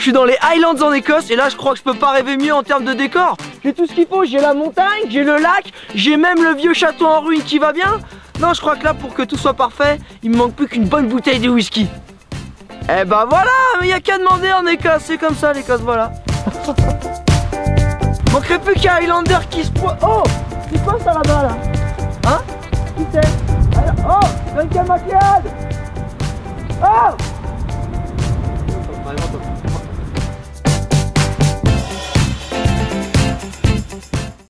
suis dans les Highlands en Écosse et là je crois que je peux pas rêver mieux en termes de décor. J'ai tout ce qu'il faut, j'ai la montagne, j'ai le lac, j'ai même le vieux château en ruine qui va bien. Non, je crois que là pour que tout soit parfait, il me manque plus qu'une bonne bouteille de whisky. Eh ben voilà, mais y a qu'à demander en Écosse, c'est comme ça l'Écosse, voilà. Manquerait plus qu'un Highlander qui se pointe. Oh, c'est quoi ça là-bas là? Hein? Qui c'est? Oh, Duncan MacLeod. Oh,